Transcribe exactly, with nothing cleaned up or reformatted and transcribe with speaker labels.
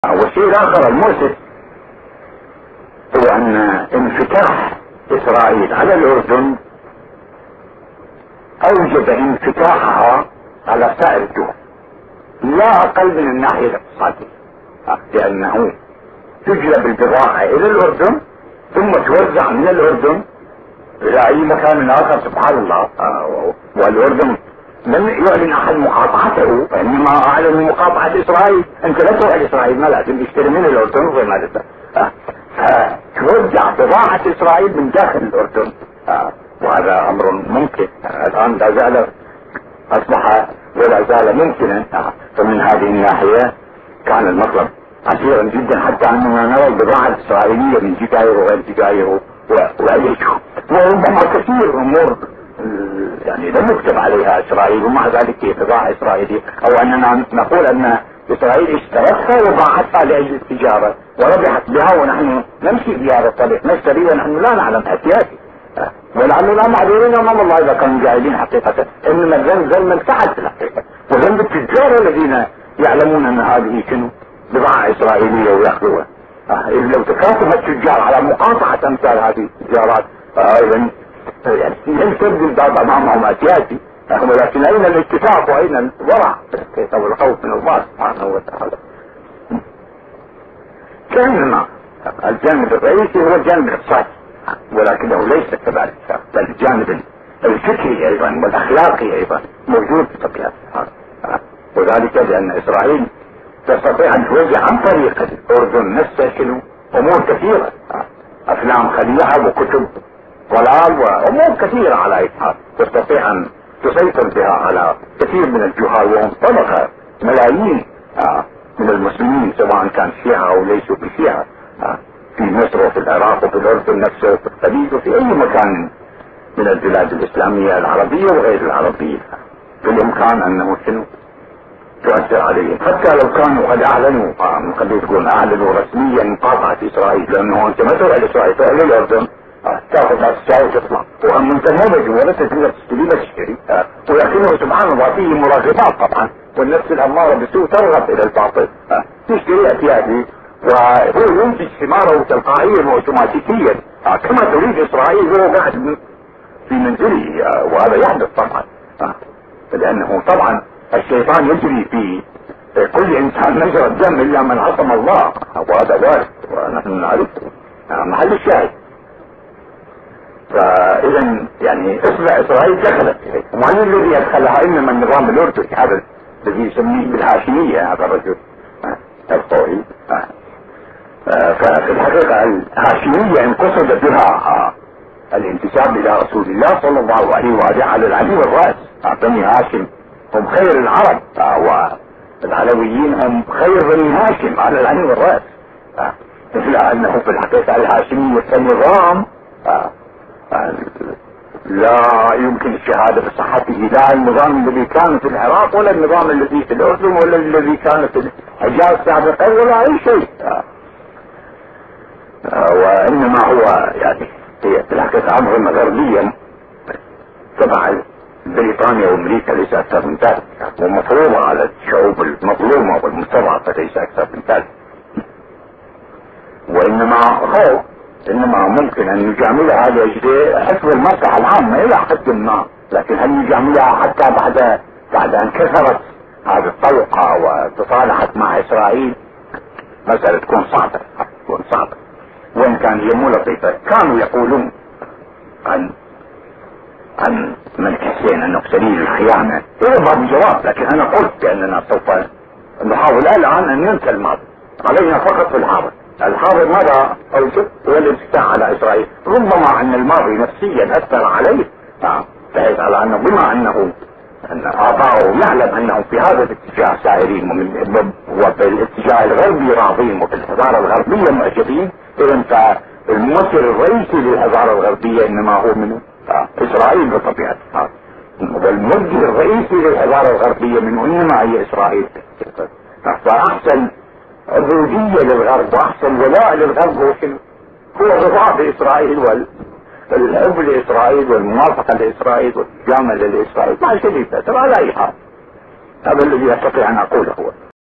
Speaker 1: والشيء الاخر المؤسف هو ان انفتاح اسرائيل على الاردن اوجب انفتاحها على سائر الدول لا اقل من الناحية الاقتصادية، لانه تجلب البضاعة الى الاردن ثم توزع من الاردن الى اي مكان اخر. سبحان الله. والاردن لم يعلن احد مقاطعته، انما اعلن مقاطعة اسرائيل. انت لا تروح لاسرائيل، ما لازم تشتري من الاردن وغير ما لازم فتوزع بضاعة اسرائيل من داخل الاردن، وهذا امر ممكن الان لا زال اصبح ولا زال ممكنا. فمن هذه الناحية كان المطلب عسيرا جدا، حتى اننا نرى البضاعة الاسرائيلية من جزائر وغير جزائر وأليكو، وربما كثير امور يعني لم يكتب عليها اسرائيل ومع ذلك هي بضاعة اسرائيلية، او اننا نقول ان اسرائيل اشترتها وباعتها لاجل التجارة وربحت بها، ونحن نمشي في هذا الطريق نشتري ونحن لا نعلم احتياجي، ولعلنا معذورين امام الله اذا كانوا جاهلين حقيقة. انما الذنب ذنب من تحت الحقيقة، وذنب التجار الذين يعلمون ان هذه شنو بضاعة اسرائيلية وياخذوها. لو تكاتف التجار على مقاطعة امثال هذه التجارات اذا يعني لن تبدو الباب امامهم اسياسي، ولكن اين الاتفاق واين الورع والخوف من الله سبحانه وتعالى. كانما الجانب الرئيسي هو الجانب الاقتصادي، ولكنه ليس كذلك، بل الجانب الفكري ايضا والاخلاقي ايضا موجود بطبيعة الحال، وذلك لان اسرائيل تستطيع ان توزع عن طريق الاردن نفسها شنو امور كثيرة، افلام خليعة وكتب ضلال وامور كثيرة على اي حال، تستطيع ان تسيطر بها على كثير من الجهال، وهم طبقة ملايين من المسلمين سواء كان شيعة او ليسوا بشيعة في مصر وفي العراق وفي الاردن نفسه وفي الخليج وفي اي مكان من البلاد الاسلامية العربية وغير العربية. بالامكان انه شنو تؤثر عليهم، حتى لو كانوا قد اعلنوا قد يكون اعلنوا رسميا مقاطعة اسرائيل، لانه انت ما تروح لاسرائيل تروح للاردن تاخذ هذا الساعة وتطلع، واما انت ما بجي ولا تقدر تشتري لا تشتري، ولكنه سبحان الله فيه مراغبات طبعا، والنفس الامارة بالسوء ترغب الى الباطل، تشتري احتياجي وهو ينتج ثماره تلقائيا واوتوماتيكيا كما تريد اسرائيل وهو قاعد في منزله، وهذا يحدث طبعا، لانه طبعا الشيطان يجري في كل انسان مجرى الدم الا من عصم الله، وهذا وارد ونحن نعرفه محل الشاهد. فاذا يعني اصبع اسرائيل دخلت اليه، ومن الذي ادخلها؟ انما النظام الاردني هذا الذي يسميه بالهاشمية، هذا الرجل الطويل. ففي الحقيقة الهاشمية ان قصد بها الانتساب الى رسول الله صلى الله عليه وآله على العلي والرأس، بني هاشم هم خير العرب، والعلويين هم خير بني هاشم على العين والرأس، مثل انه في الحقيقة الهاشمية كنظام لا يمكن الشهادة بصحته، لا النظام الذي كان في العراق ولا النظام الذي في الاردن ولا الذي كان في الحجاز سابقا ولا اي شيء، وانما هو يعني في الحقيقة امر غربيا تبع بريطانيا وامريكا ليس اكثر من ذلك، ومفروضة على الشعوب المظلومة والمستضعفة ليس اكثر من ذلك. وانما هو انما ممكن ان نجاملها لاجل حفظ المصلحة العامة الى حد ما، لكن هل نجاملها حتى بعد بعد ان كثرت هذه الطلقة وتصالحت مع اسرائيل؟ مسألة تكون صعبة، تكون صعبة، وان كان هي مو لطيفة. كانوا يقولون عن عن الملك حسين انه سليل الخيانة، هذا باب الجواب، لكن انا قلت باننا سوف نحاول الان ان ننسى الماضي، علينا فقط في الحاضر. الحاضر ماذا اوجد؟ هو الانفتاح على اسرائيل، ربما ان الماضي نفسيا اثر عليه، بحيث على انه بما انه ان اباؤه يعلم انهم في هذا الاتجاه سائرين وبالاتجاه الغربي راضين وبالحضارة الغربية معجبين، اذا فالممثل الرئيسي للحضارة الغربية انما هو منه اسرائيل بطبيعة الحال، والموجه الرئيسي للحضارة الغربية منه انما هي اسرائيل. فاحسن عبودية للغرب واحسن ولاء للغرب هو شنو؟ هو الرضا باسرائيل والحب لاسرائيل والموافقة لاسرائيل والجامل لاسرائيل، ما شديد ترى على اي حال. هذا الذي استطيع ان اقوله هو